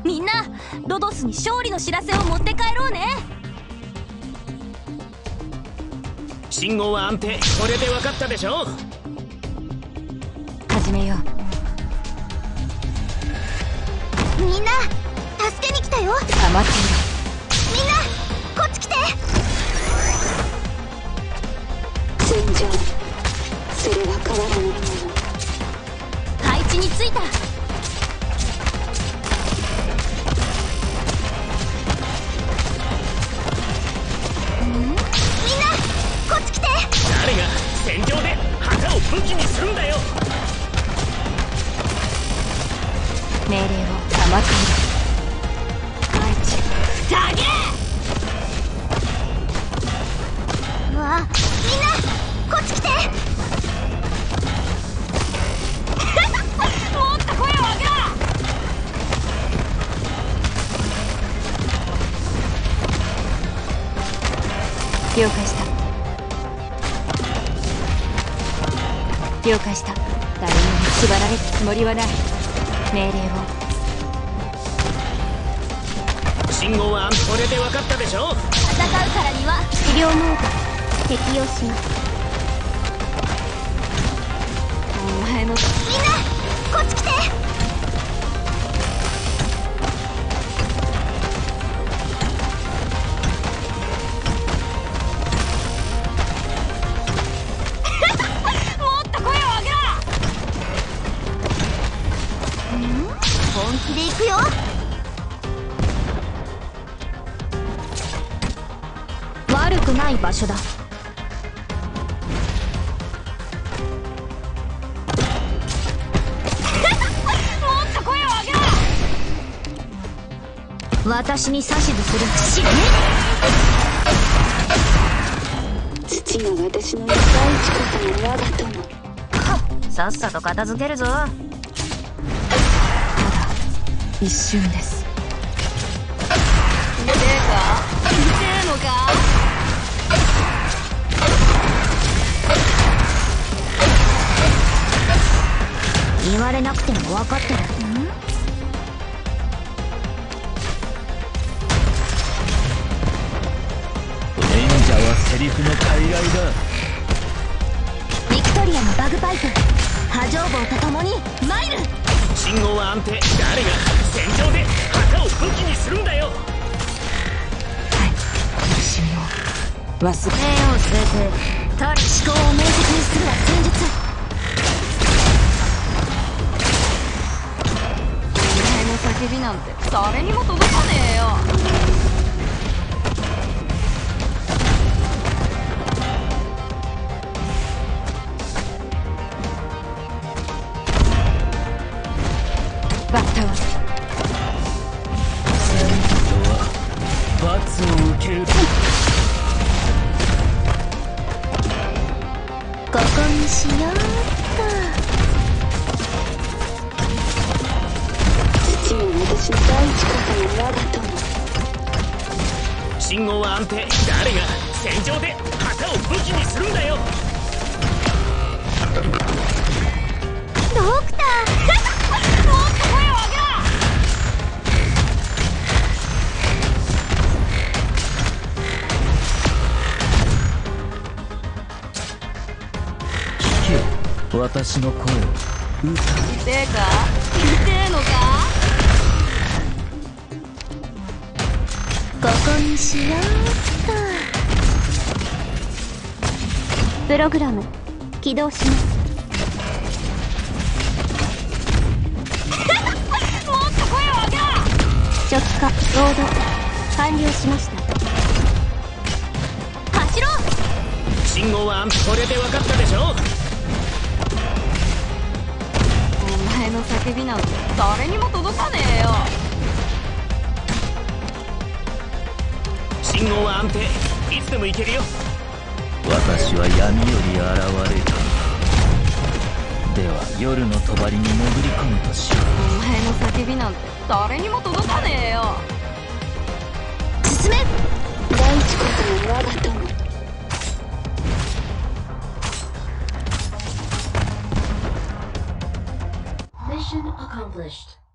みんなロドスに勝利の知らせを持って帰ろうね。 信号は安定。これで分かったでしょ。 始めよう。 みんな助けに来たよ。 黙っていろ。 みんなこっち来て。 戦場、それは変わらないもの。 配置についた。 みんなこっち来て。 誰が戦場で旗を武器にするんだよ。 命令を黙っていろ。配置下げ。 うわ、みんなこっち来て。 もっと声を上げろ。了解した。了解した。誰にも縛られるつもりはない。命令を。 信号はこれで分かったでしょ。 戦うからには治療モード適用します。 お前の。 みんなこっち来て。 もっと声を上げろ。 本気で行くよ。 悪くない場所だ。私に指図する。死ね。 父が私の大地こその我が友。 さっさと片付けるぞ。ただ一瞬です。見てえのか。言われなくても分かってる。 セリフの傀儡だ。 ビクトリアのバグパイプ波状棒と共に参る。 信号は安定。誰が戦場で旗を武器にするんだよ。 はい、私も忘れ。念を据えて他思考を明晰にするは戦術。お前の叫びなんて誰にも届かねえよ。バッタは戦闘は罰を受ける。 ここにしようっ父も私の大地こその我が友。 信号は安定。誰が戦場で旗を武器にするんだよ。 ドクター。 私の声を歌う。 痛えか。痛えのか。 ここにしようっと。プログラム起動します。 もっと声を上げろ。 初期化ロード完了しました。 走ろう。 信号はこれで分かったでしょ。 お前の叫びなんて誰にも届かねえよ。 信号は安定。いつでも行けるよ。私は闇より現れた。では夜の帳に潜り込むとしよう。 お前の叫びなんて誰にも届かねえよ。 進め。 大地こその我が友。 Mission accomplished.